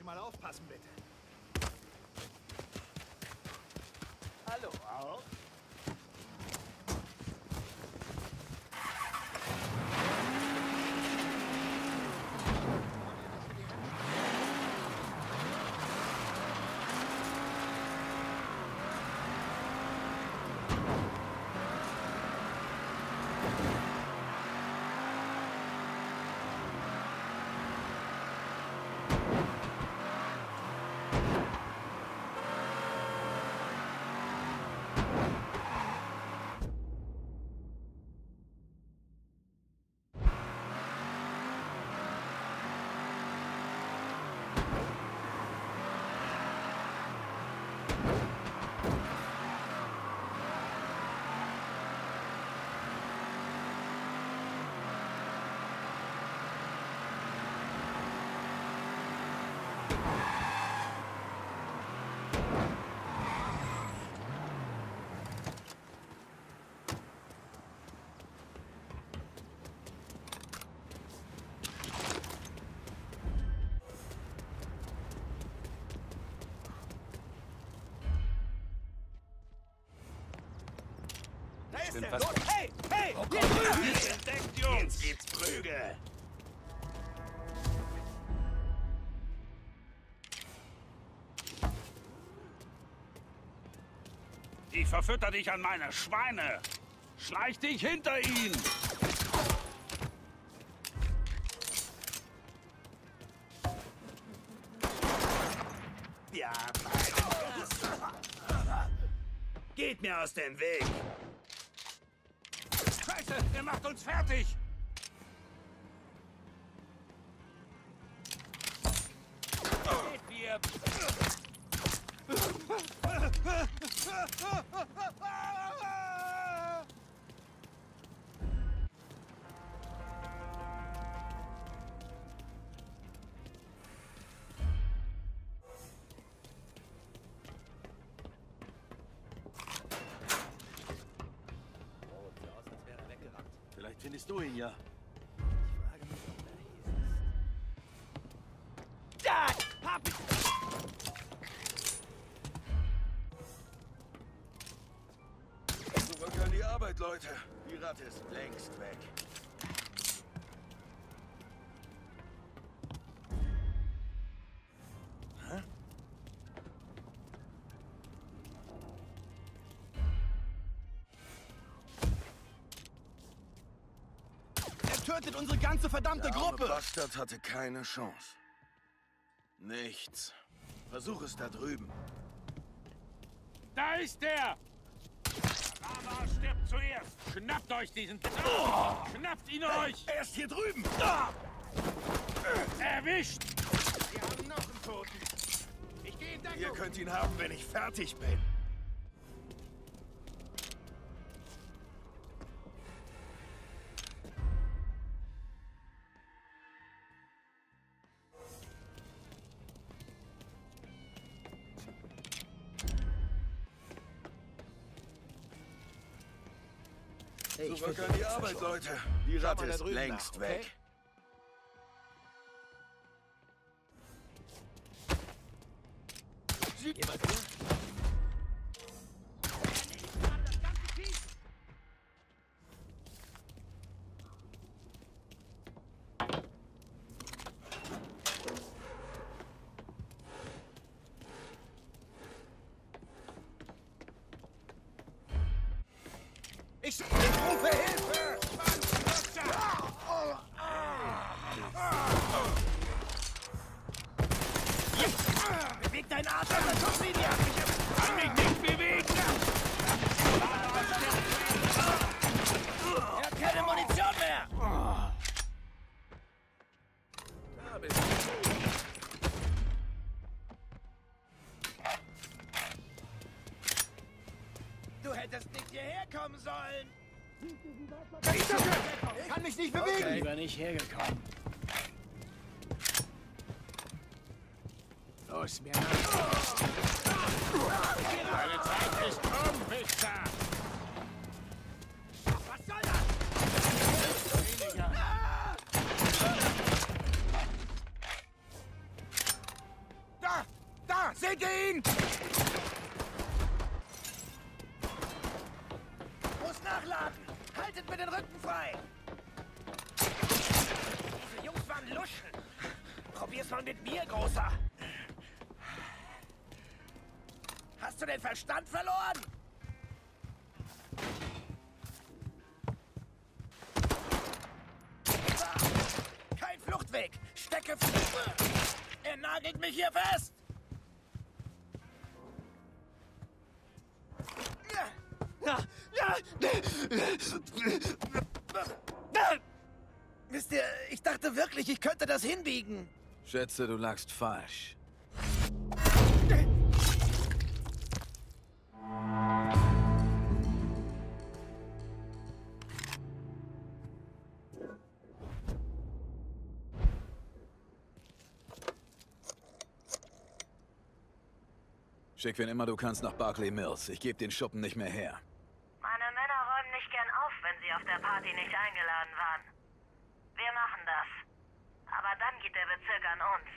mal aufpassen, bitte. Hallo, auch? Ist der? Los, hey! Hey! Oh, entdeckt, Jungs! Jetzt gibt's Prügel! Ich verfütter dich an meine Schweine! Schleich dich hinter ihn! Ja, geht mir aus dem Weg! Scheiße, er macht uns fertig! Geht wir! Vielleicht findest du ihn ja. Da! Hab ich! Zurück an die Arbeit, Leute. Die Ratte ist längst weg. Hä? Tötet unsere ganze verdammte Der arme Gruppe! Bastard hatte keine Chance. Nichts. Versuch es da drüben. Da ist er! Lava stirbt zuerst! Schnappt euch diesen... Schnappt ihn euch! Er ist hier drüben! Erwischt! Wir haben noch einen Toten. Ich gehe in Deckung. Ihr könnt ihn haben, wenn ich fertig bin. Zurück an die Arbeit, Leute. Die Ratte ist längst weg. Jemand hier? Ich rufe Hilfe! Beweg deinen Arsch aus der Schusslinie! Ich kann mich nicht bewegen! Er hat keine Munition mehr! Da bist du. Du hättest nicht hierher kommen sollen! Ich kann mich nicht bewegen! Okay. Lieber nicht hergekommen. Los, mir nach! Deine Zeit ist um, Wichser! Was soll das? Weniger! Erschrecke ihn! Muss nachladen! Haltet mir den Rücken frei! Diese Jungs waren Luschen. Probier's mal mit mir, Großer. Hast du den Verstand verloren? Kein Fluchtweg. Stecke fest. Er nagelt mich hier fest. Wisst ihr, ich dachte wirklich, ich könnte das hinbiegen. Schätze, du lagst falsch. Schick wen immer du kannst nach Barclay Mills. Ich gebe den Schuppen nicht mehr her. Meine Männer räumen nicht gern auf, wenn sie auf der Party nicht eingeladen waren. Wir machen das. Aber dann geht der Bezirk an uns.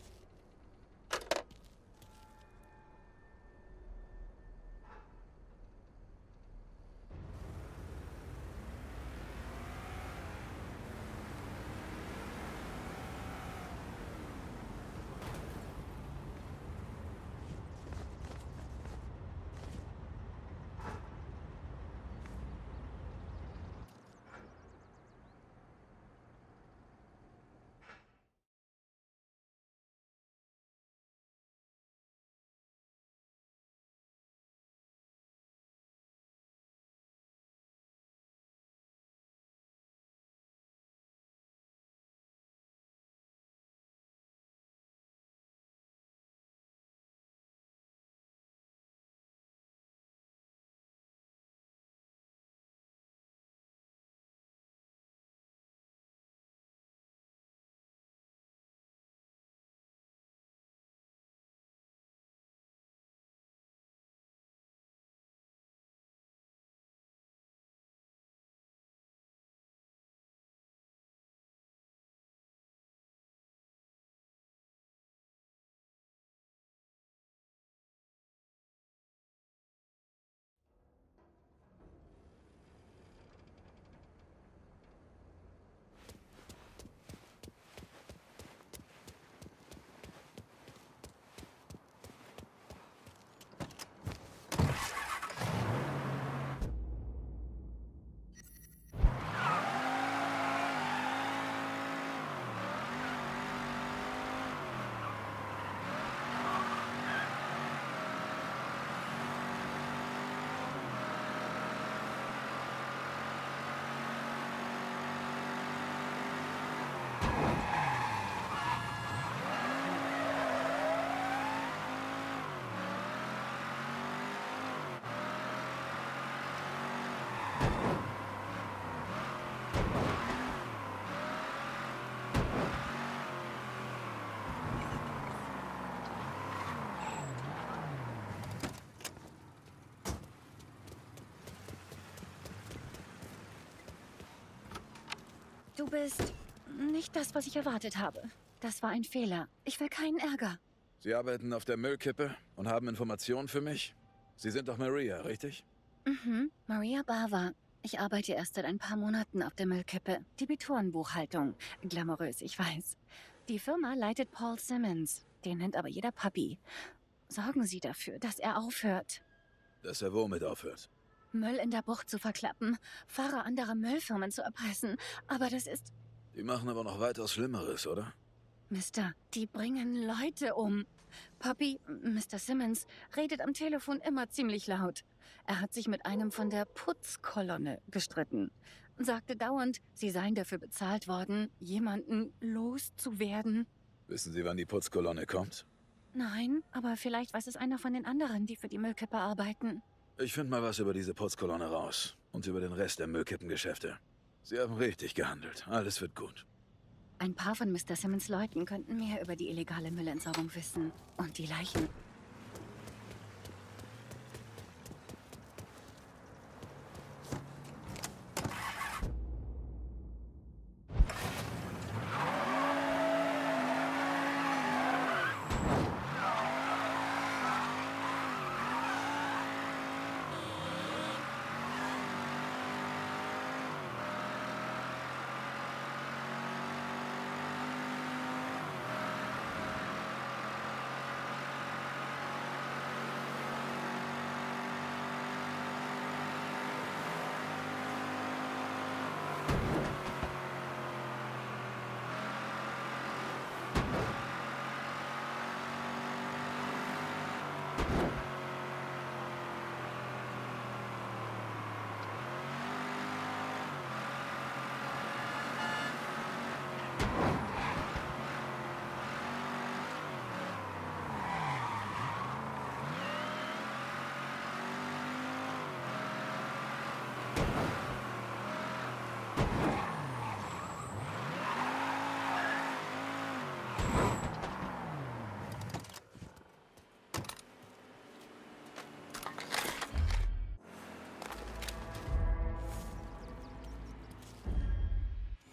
Du bist nicht das, was ich erwartet habe. Das war ein Fehler. Ich will keinen Ärger. Sie arbeiten auf der Müllkippe und haben Informationen für mich? Sie sind doch Maria, richtig? Mhm, Maria Bava. Ich arbeite erst seit ein paar Monaten auf der Müllkippe. Debitorenbuchhaltung. Glamourös, ich weiß. Die Firma leitet Paul Simmons. Den nennt aber jeder Papi. Sorgen Sie dafür, dass er aufhört. Dass er womit aufhört? Müll in der Bucht zu verklappen, Fahrer anderer Müllfirmen zu erpressen. Aber das ist... Die machen aber noch weitaus Schlimmeres, oder? Mister, die bringen Leute um. Papi, Mr. Simmons, redet am Telefon immer ziemlich laut. Er hat sich mit einem von der Putzkolonne gestritten. Sagte dauernd, sie seien dafür bezahlt worden, jemanden loszuwerden. Wissen Sie, wann die Putzkolonne kommt? Nein, aber vielleicht weiß es einer von den anderen, die für die Müllkippe arbeiten. Ich finde mal was über diese Putzkolonne raus. Und über den Rest der Müllkippengeschäfte. Sie haben richtig gehandelt. Alles wird gut. Ein paar von Mr. Simmons Leuten könnten mehr über die illegale Müllentsorgung wissen. Und die Leichen.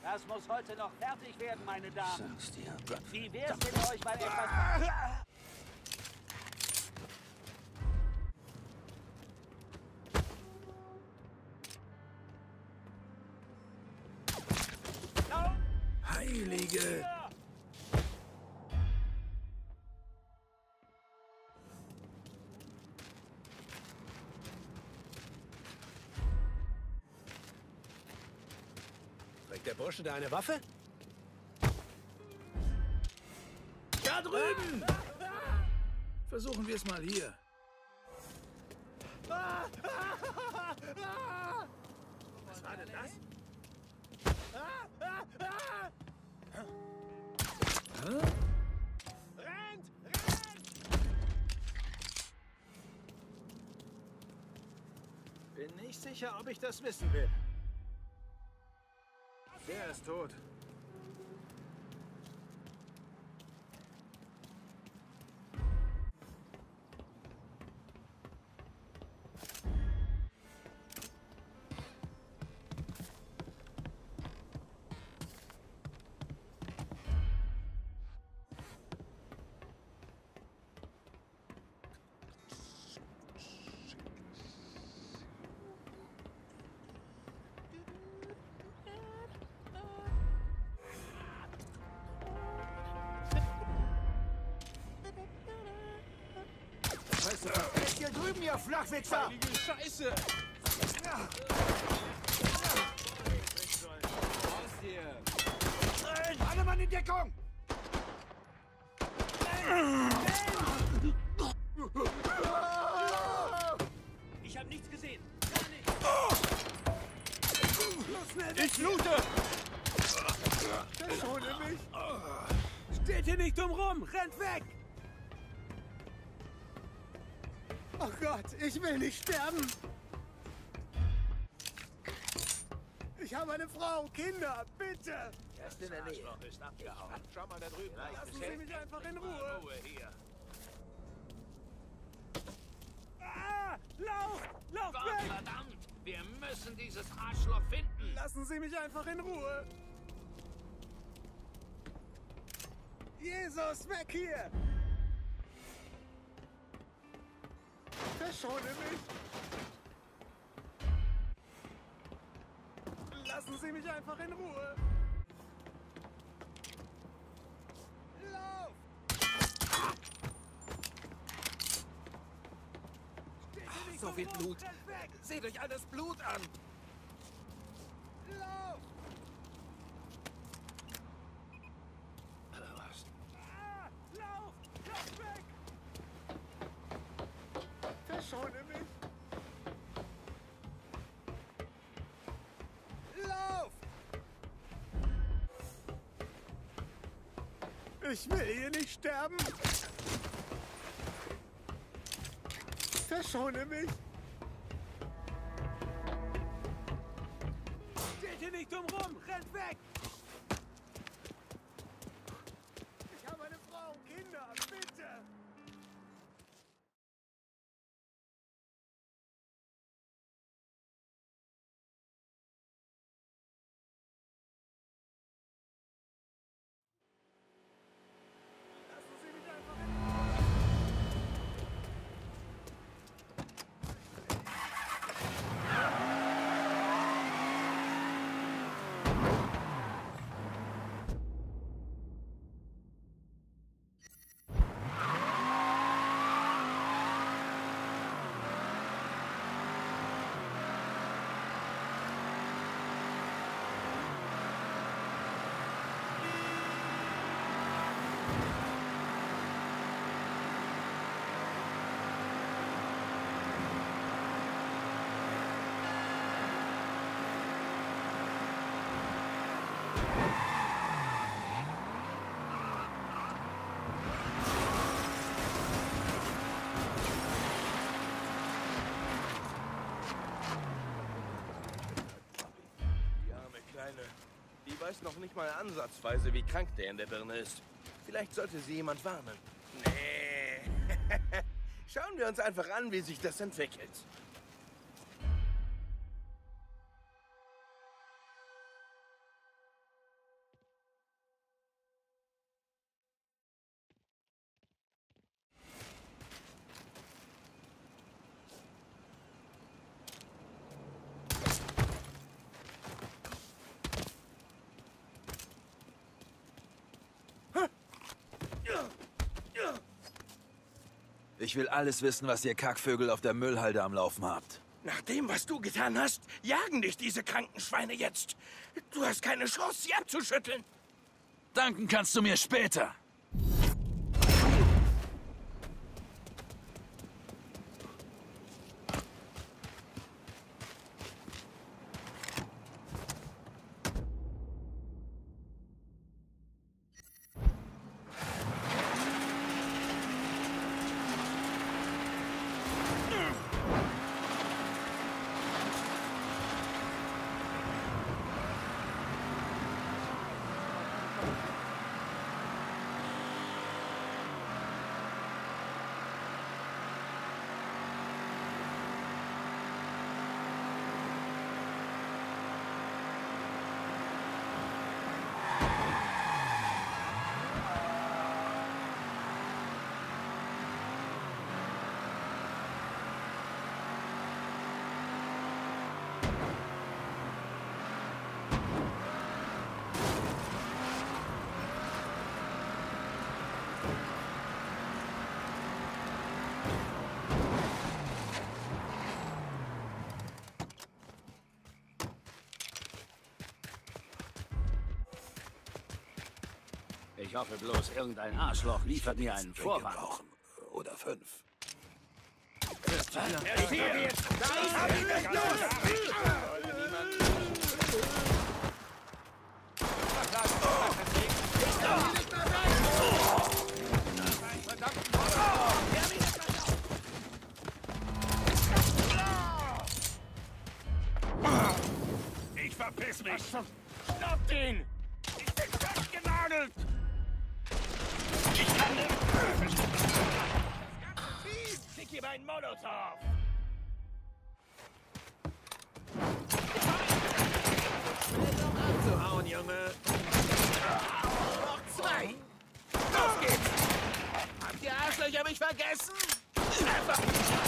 Das muss heute noch fertig werden, meine Damen. Sag's dir, Gott. Wie wär's, wenn ihr euch mal etwas... Heilige! Trägt der Bursche da eine Waffe? Da drüben! Versuchen wir es mal hier. Was war denn das? Rennt! Bin nicht sicher, ob ich das wissen will. Der ist tot. Hier drüben, ihr Flachwichser! Heilige Scheiße! Alle Mann in Deckung! Ich habe nichts gesehen. Ich loote! Verschone mich! Steht hier nicht dumm rum! Rennt weg! Oh Gott, ich will nicht sterben! Ich habe eine Frau, Kinder, bitte! Er ist in der Nähe. Ist abgehauen. Schau mal da drüben. Lassen Sie mich einfach in Ruhe! Ruhe hier. Ah, lauf! Lauf Gott weg! verdammt! Wir müssen dieses Arschloch finden! Lassen Sie mich einfach in Ruhe! Jesus, weg hier! Verschone mich! Lassen Sie mich einfach in Ruhe! Lauf! So viel Blut. Seht euch all das Blut an! Lauf! Was? Ah, lauf! Lauf weg! Verschone mich! Lauf! Ich will hier nicht sterben! Verschone mich! Steht hier nicht dumm rum! Rennt weg! Ich habe eine Frau, Kinder, bitte! Lassen Sie mich einfach in Die arme Kleine. Die weiß noch nicht mal ansatzweise, wie krank der in der Birne ist. Vielleicht sollte sie jemand warnen. Nee. Schauen wir uns einfach an, wie sich das entwickelt. Ich will alles wissen, was ihr Kackvögel auf der Müllhalde am Laufen habt. Nach dem, was du getan hast, jagen dich diese kranken Schweine jetzt. Du hast keine Chance, sie abzuschütteln. Danken kannst du mir später. Ich hoffe bloß, irgendein Arschloch liefert mir einen Vorwand. Brauchen. Oder 5. Ich verpiss mich! Stoppt ihn! Ich bin festgenagelt! Ich kann nicht! Schick ihm einen Molotow! Abzuhauen, Junge. Noch 2. Los geht's. Habt ihr Arschlöcher mich vergessen? Einfach.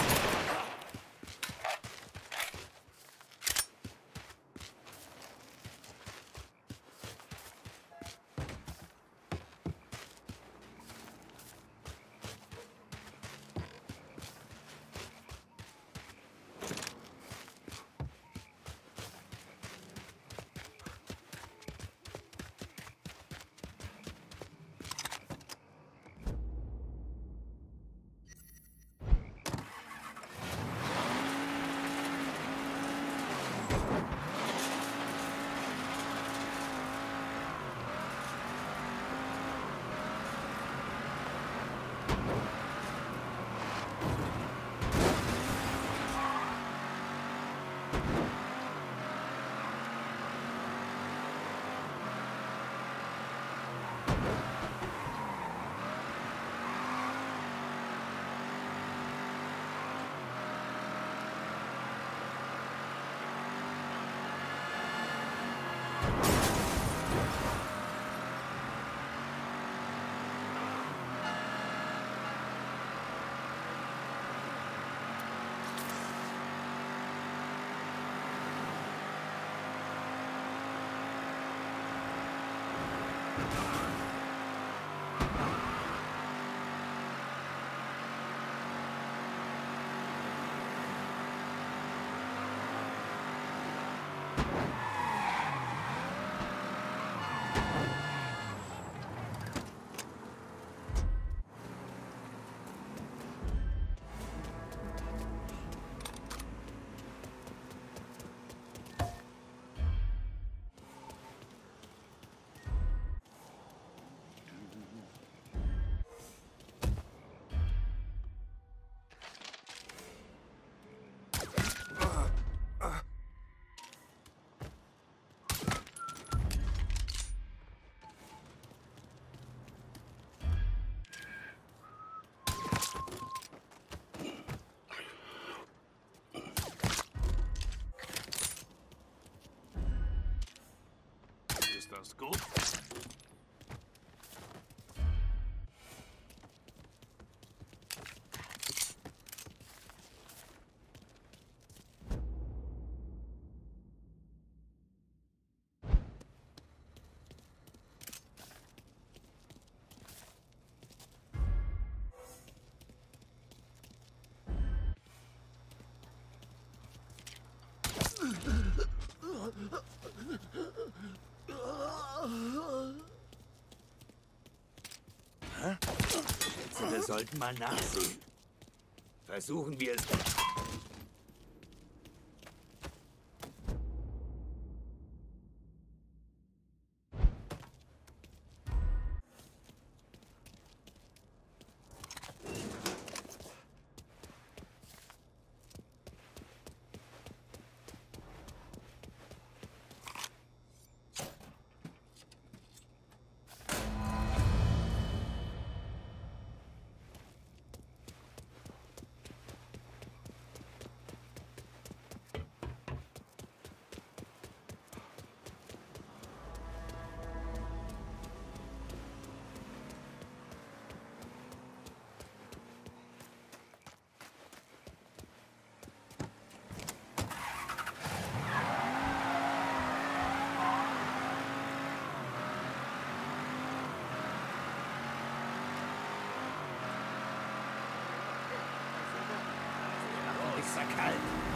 Ist das gut? Schätze, wir sollten mal nachsehen. Versuchen wir es. Ist ja kalt.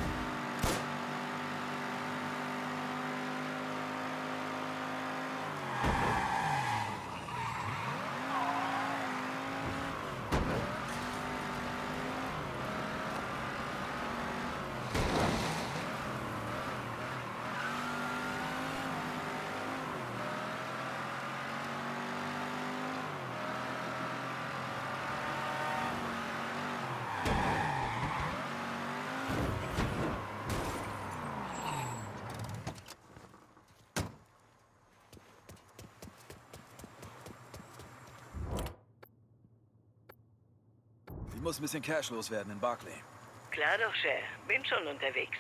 Ich muss ein bisschen Cash loswerden in Barclay. Klar doch, Cher. Bin schon unterwegs.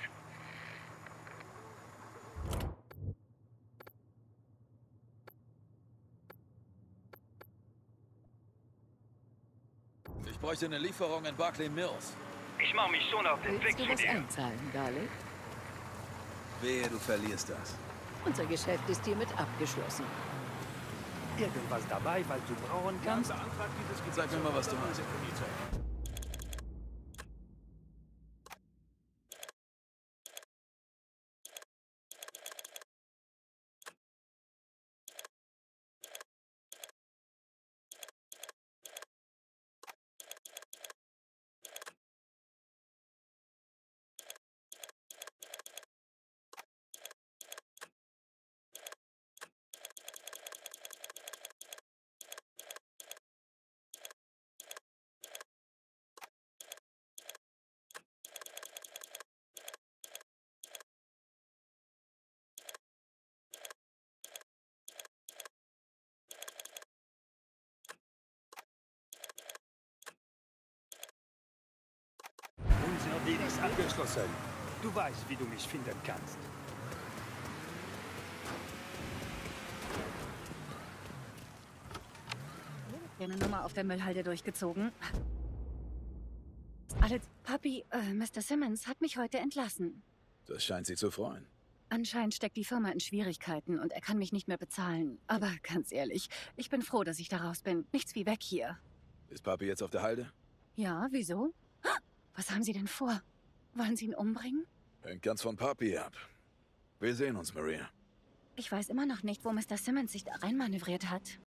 Ich bräuchte eine Lieferung in Barclay Mills. Ich mache mich schon auf den Weg Willst du zu was dir. einzahlen, Darling? Wehe, du verlierst das. Unser Geschäft ist hiermit abgeschlossen. Irgendwas dabei, weil du brauen kannst? Sag mir mal, was du hast. Unser Deal ist abgeschlossen. Du weißt, wie du mich finden kannst. Eine Nummer auf der Müllhalde durchgezogen. Alles. Papi, Mr. Simmons hat mich heute entlassen. Das scheint sie zu freuen. Anscheinend steckt die Firma in Schwierigkeiten und er kann mich nicht mehr bezahlen. Aber ganz ehrlich, ich bin froh, dass ich da raus bin. Nichts wie weg hier. Ist Papi jetzt auf der Halde? Ja, wieso? Was haben Sie denn vor? Wollen Sie ihn umbringen? Hängt ganz von Papi ab. Wir sehen uns, Maria. Ich weiß immer noch nicht, wo Mr. Simmons sich da reinmanövriert hat.